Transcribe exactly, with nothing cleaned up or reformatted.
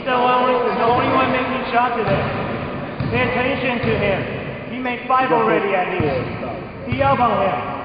the one, the only one making shot today. Pay attention to him. He made five already at least. Be up on him.